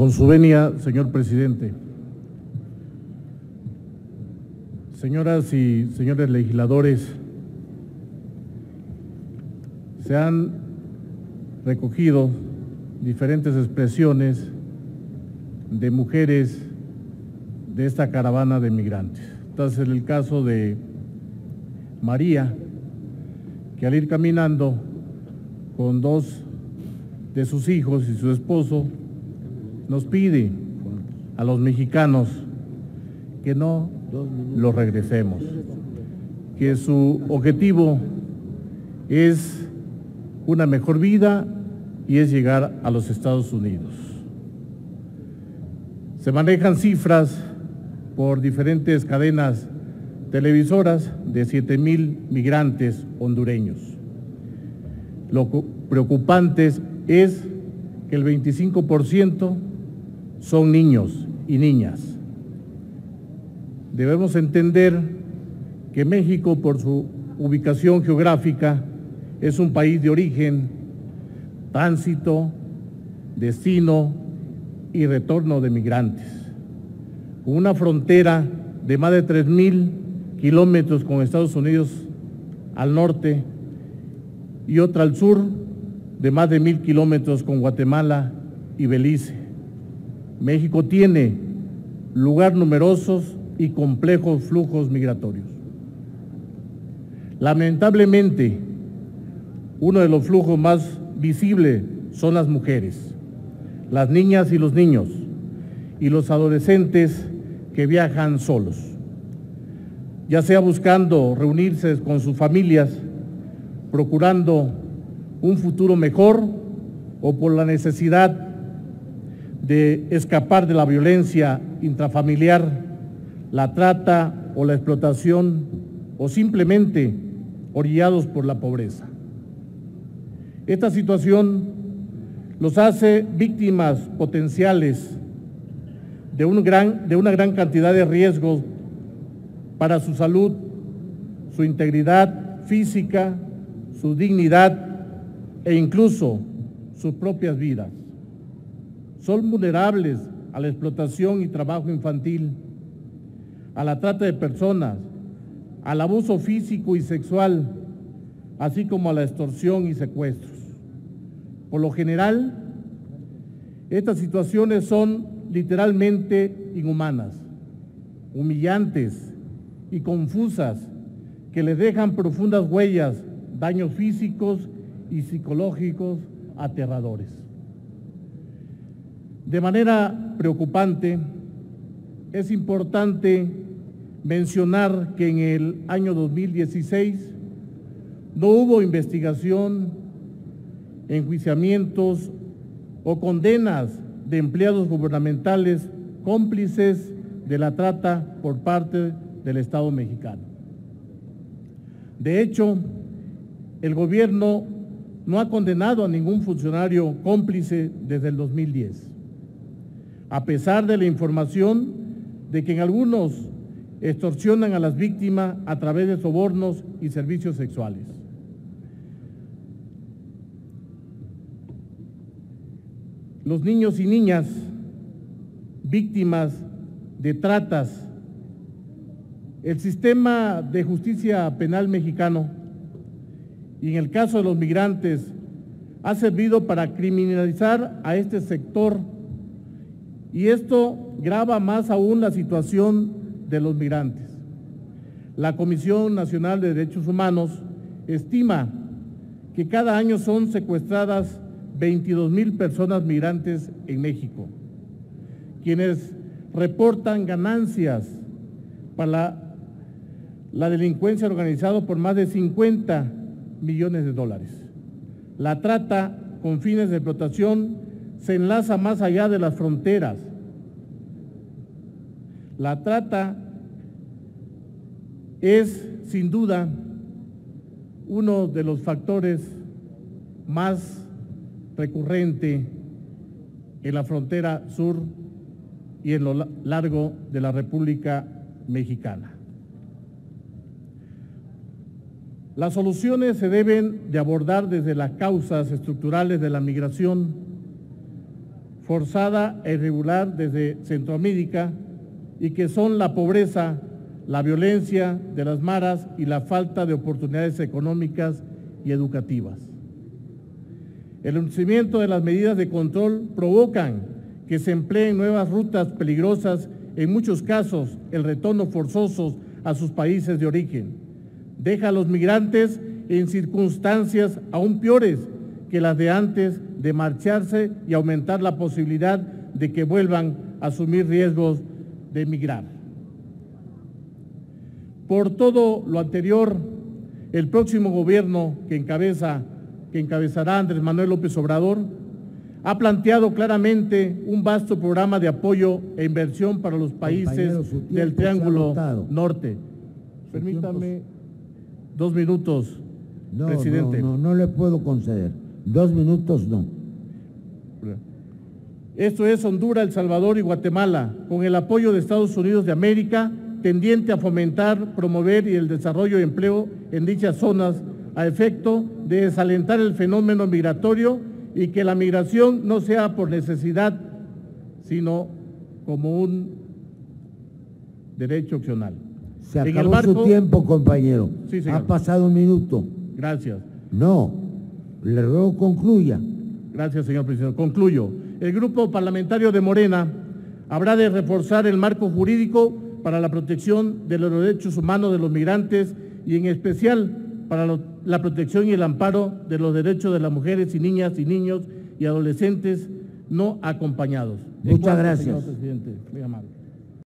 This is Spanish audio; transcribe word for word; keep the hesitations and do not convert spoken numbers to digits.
Con su venia, señor presidente. Señoras y señores legisladores, se han recogido diferentes expresiones de mujeres de esta caravana de migrantes. Entonces, en el caso de María, que al ir caminando con dos de sus hijos y su esposo, nos pide a los mexicanos que no los regresemos, que su objetivo es una mejor vida y es llegar a los Estados Unidos. Se manejan cifras por diferentes cadenas televisoras de siete mil migrantes hondureños. Lo preocupante es que el veinticinco por ciento son niños y niñas. Debemos entender que México, por su ubicación geográfica, es un país de origen, tránsito, destino y retorno de migrantes, con una frontera de más de tres mil kilómetros con Estados Unidos al norte y otra al sur de más de mil kilómetros con Guatemala y Belice. México tiene lugar numerosos y complejos flujos migratorios. Lamentablemente, uno de los flujos más visibles son las mujeres, las niñas y los niños, y los adolescentes que viajan solos, ya sea buscando reunirse con sus familias, procurando un futuro mejor o por la necesidad de escapar de la violencia intrafamiliar, la trata o la explotación, o simplemente orillados por la pobreza. Esta situación los hace víctimas potenciales de, un gran, de una gran cantidad de riesgos para su salud, su integridad física, su dignidad e incluso sus propias vidas. Son vulnerables a la explotación y trabajo infantil, a la trata de personas, al abuso físico y sexual, así como a la extorsión y secuestros. Por lo general, estas situaciones son literalmente inhumanas, humillantes y confusas, que les dejan profundas huellas, daños físicos y psicológicos aterradores. De manera preocupante, es importante mencionar que en el año dos mil dieciséis no hubo investigación, enjuiciamientos o condenas de empleados gubernamentales cómplices de la trata por parte del Estado mexicano. De hecho, el gobierno no ha condenado a ningún funcionario cómplice desde el dos mil diez, a pesar de la información de que en algunos extorsionan a las víctimas a través de sobornos y servicios sexuales. Los niños y niñas víctimas de tratas, el sistema de justicia penal mexicano, y en el caso de los migrantes, ha servido para criminalizar a este sector, y esto grava más aún la situación de los migrantes. La Comisión Nacional de Derechos Humanos estima que cada año son secuestradas veintidós mil personas migrantes en México, quienes reportan ganancias para la, la delincuencia organizada por más de cincuenta millones de dólares. La trata con fines de explotación se enlaza más allá de las fronteras. La trata es, sin duda, uno de los factores más recurrente en la frontera sur y en lo largo de la República Mexicana. Las soluciones se deben de abordar desde las causas estructurales de la migración, forzada e irregular desde Centroamérica y que son la pobreza, la violencia de las maras y la falta de oportunidades económicas y educativas. El endurecimiento de las medidas de control provocan que se empleen nuevas rutas peligrosas, en muchos casos el retorno forzoso a sus países de origen. Deja a los migrantes en circunstancias aún peores que las de antes de marcharse y aumentar la posibilidad de que vuelvan a asumir riesgos de emigrar. Por todo lo anterior, el próximo gobierno que encabeza, que encabezará Andrés Manuel López Obrador, ha planteado claramente un vasto programa de apoyo e inversión para los países del Triángulo Norte. Permítame dos minutos, no, presidente. No, no, no le puedo conceder. Dos minutos no. Esto es Honduras, El Salvador y Guatemala, con el apoyo de Estados Unidos de América, tendiente a fomentar, promover y el desarrollo de empleo en dichas zonas a efecto de desalentar el fenómeno migratorio y que la migración no sea por necesidad, sino como un derecho opcional. Se acabó marco, su tiempo, compañero. Sí, señor. Ha pasado un minuto. Gracias. No, le ruego concluya. Gracias, señor presidente. Concluyo. El Grupo Parlamentario de Morena habrá de reforzar el marco jurídico para la protección de los derechos humanos de los migrantes y en especial para lo, la protección y el amparo de los derechos de las mujeres y niñas y niños y adolescentes no acompañados. Muchas gracias. Señor presidente.